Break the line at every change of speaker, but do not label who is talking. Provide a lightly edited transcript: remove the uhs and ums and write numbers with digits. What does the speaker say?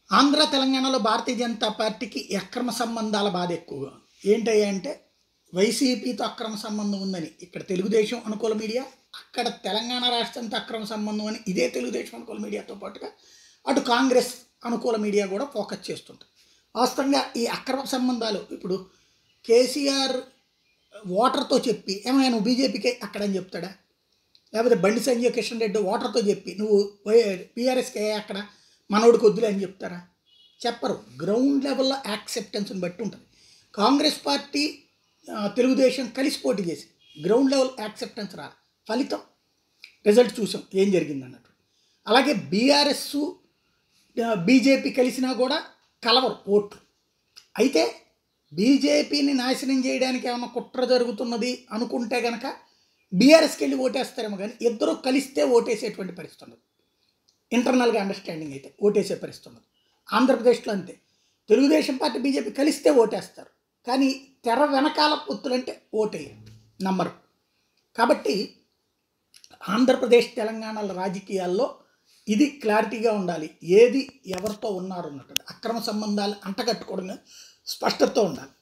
ఆంధ్ర తెలంగాణలో భారతీయ జనతా పార్టీకి అక్రమ సంబంధాల బాధ ఎక్కువగా ఏంటయ్యా అంటే వైసీపీతో అక్రమ సంబంధం ఉందని ఇక్కడ తెలుగుదేశం అనుకూల మీడియా, అక్కడ తెలంగాణ రాష్ట్రంతో అక్రమ సంబంధం అని ఇదే తెలుగుదేశం అనుకూల మీడియాతో పాటుగా అటు కాంగ్రెస్ అనుకూల మీడియా కూడా ఫోకస్ చేస్తుంటుంది. వాస్తవంగా ఈ అక్రమ సంబంధాలు ఇప్పుడు కేసీఆర్ ఓటర్తో చెప్పి ఏమైనా నువ్వు బీజేపీకే అక్కడని చెప్తాడా, లేకపోతే బండి సంజయ్ కిషన్ రెడ్డి ఓటర్తో చెప్పి నువ్వు బీఆర్ఎస్కే అక్కడ మనోడికి వద్దులే అని చెప్తారా? చెప్పరు. గ్రౌండ్ లెవెల్లో యాక్సెప్టెన్స్ని బట్టి ఉంటుంది. కాంగ్రెస్ పార్టీ తెలుగుదేశం కలిసి పోటీ చేసి గ్రౌండ్ లెవెల్ యాక్సెప్టెన్స్ రా, ఫలితం రిజల్ట్ చూసాం ఏం జరిగింది అన్నట్టు. అలాగే బీఆర్ఎస్ బీజేపీ కలిసినా కూడా కలవరు ఓట్లు. అయితే బీజేపీని నాశనం చేయడానికి ఏమైనా కుట్ర జరుగుతున్నది అనుకుంటే కనుక బీఆర్ఎస్కి వెళ్ళి ఓటేస్తారేమో, కానీ ఇద్దరు కలిస్తే ఓటేసేటువంటి పరిస్థితి ఉండదు. ఇంటర్నల్గా అండర్స్టాండింగ్ అయితే ఓటేసే పరిస్థితి ఉండదు. ఆంధ్రప్రదేశ్లో అంతే, తెలుగుదేశం పార్టీ బీజేపీ కలిస్తే ఓటేస్తారు, కానీ తెర వెనకాల పొత్తులంటే ఓటేయరు, నమ్మరు. కాబట్టి ఆంధ్రప్రదేశ్ తెలంగాణల రాజకీయాల్లో ఇది క్లారిటీగా ఉండాలి, ఏది ఎవరితో ఉన్నారు అన్నట్టు. అక్రమ సంబంధాలు అంటగట్టుకోవడం స్పష్టతతో ఉండాలి.